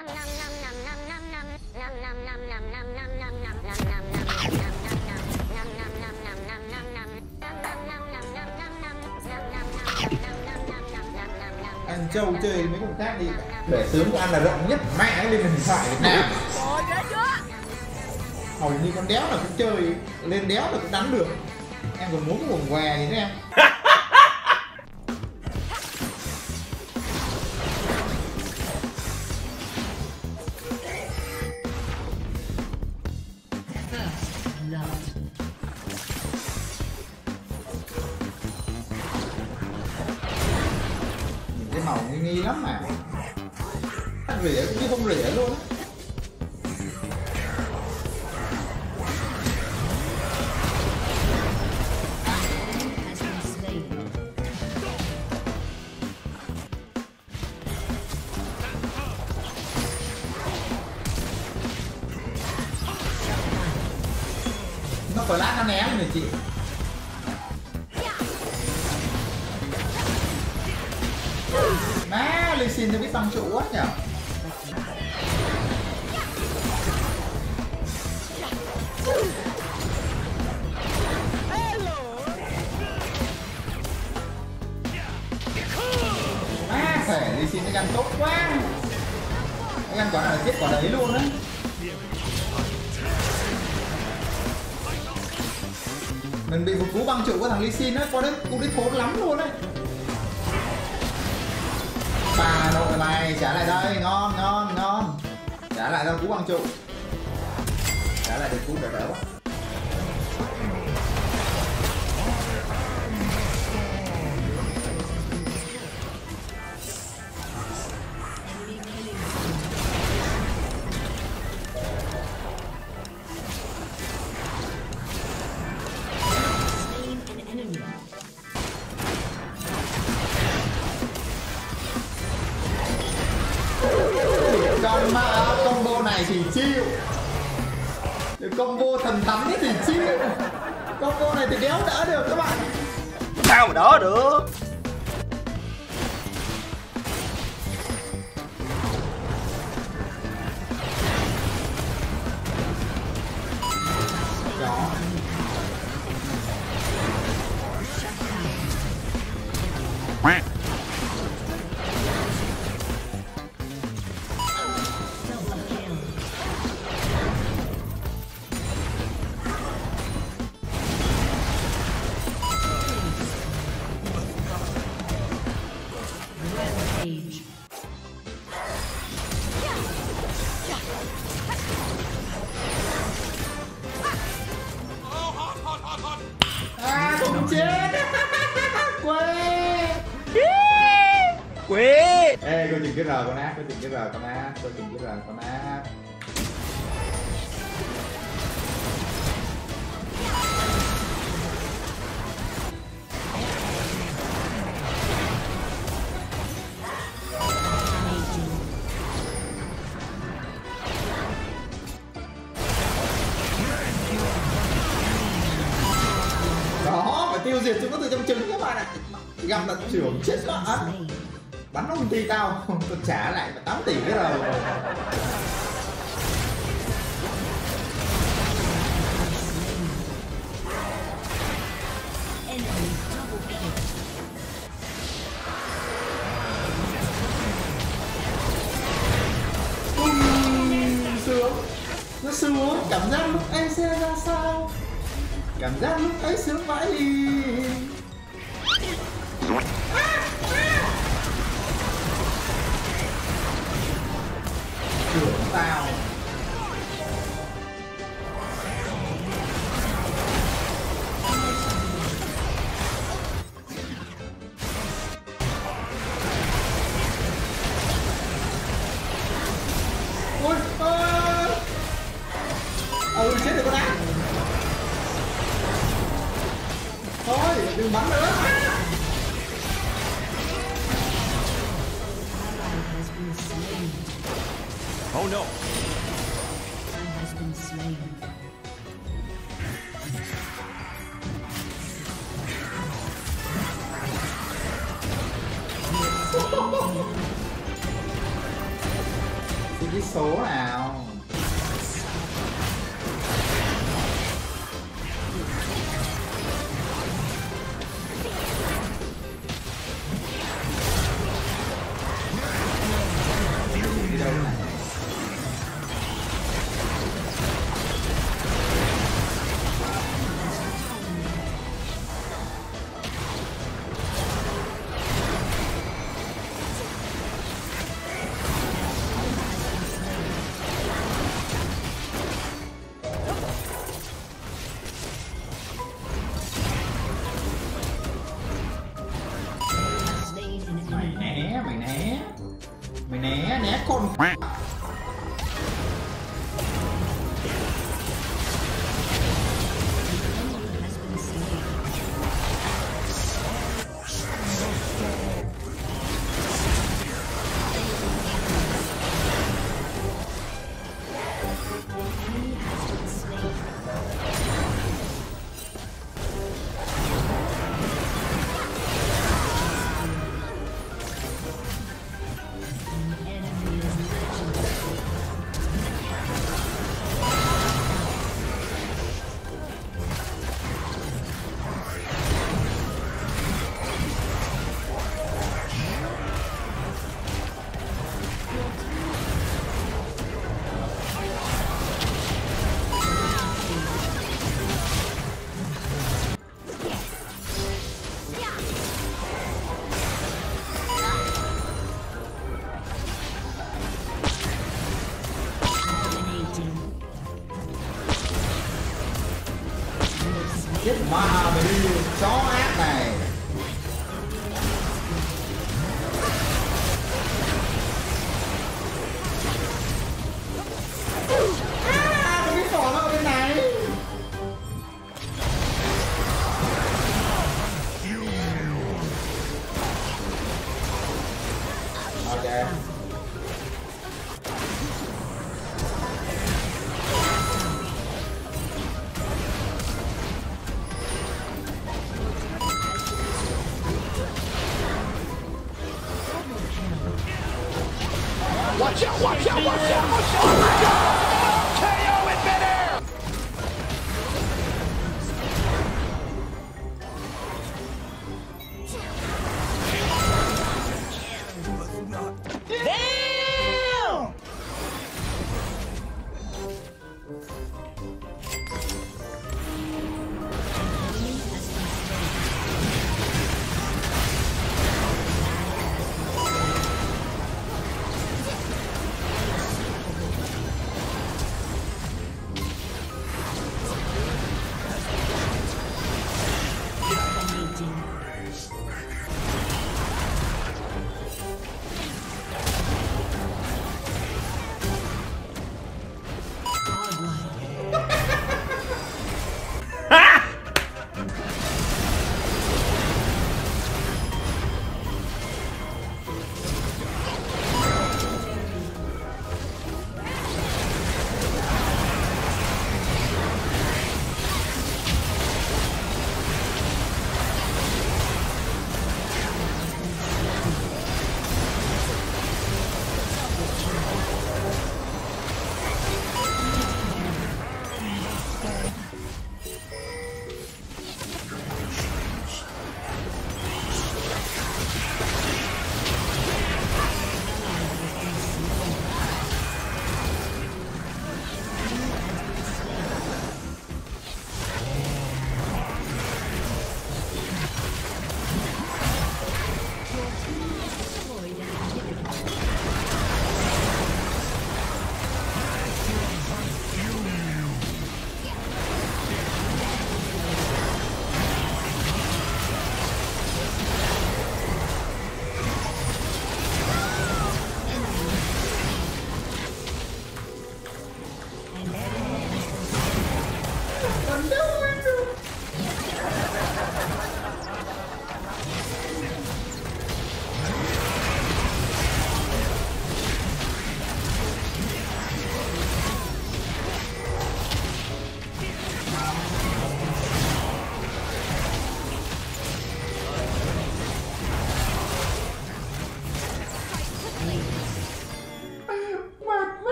Anh Châu chơi mấy con khác đi. Để sướng ăn là rộng nhất mẹ lên điện thoại Việt Nam. Hầu như con đéo là cũng chơi, lên đéo là cũng đánh được. Em còn muốn cái vòng què gì nữa em. Cái màu nghi lắm mà. Rỉa chứ không rỉa luôn á. Nó phải lát nó ném rồi chị. Má, Lee Sin nó biết băng trụ quá nhở. Má, thể Lee Sin nó gắn tốt quá. Nó gắn quả là giết quả đấy luôn á. Mình bị một cú băng trụ của thằng Lee Sin á, có đến cú đích thốn lắm luôn đấy. Bà nội mày trả lại đây, ngon ngon ngon. Trả lại đâu cú băng trụ. Trả lại được cú đỡ đỡ quá. Còn mà combo này thì chill. Combo thần thánh thì chill. Combo này thì đéo đỡ được các bạn. Sao mà đỡ được. Đó. À, không chết. Quê. Quê. Ê, coi chừng cái rờ con ác, coi chừng cái rờ con ác, coi chừng cái rờ con ác. Đó, phải tiêu diệt chúng nó từ trong trứng các bạn ạ. Gặp tận trưởng chết bạn. Bắn nó ulti tao, còn trả lại 8 tỷ cái rồi. Sướng. Nó sướng, cảm giác lúc ấy sẽ ra sao. Cảm giác lúc ấy sướng vãi đi. Trưởng tao. Ôi ôi. Chết được con ác. Thôi đừng bắn nữa. Oh no. Has been slain. cái số nào. Đi đâu này? Mày né con. Chết mà mày đi chó ác này. Cái sỏ nó ở bên này. Ok. Watch out, watch out, watch out, watch out! Oh my God! KO in midair! Damn!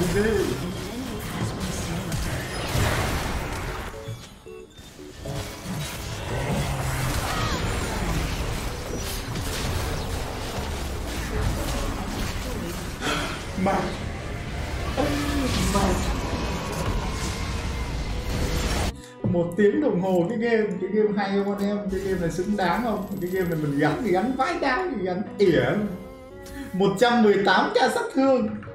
gì. Mày một tiếng đồng hồ cái game hay không anh em? Cái game này xứng đáng không? Cái game này mình gắn thì gắn vãi đá thì gắn ỉa 118k sát thương.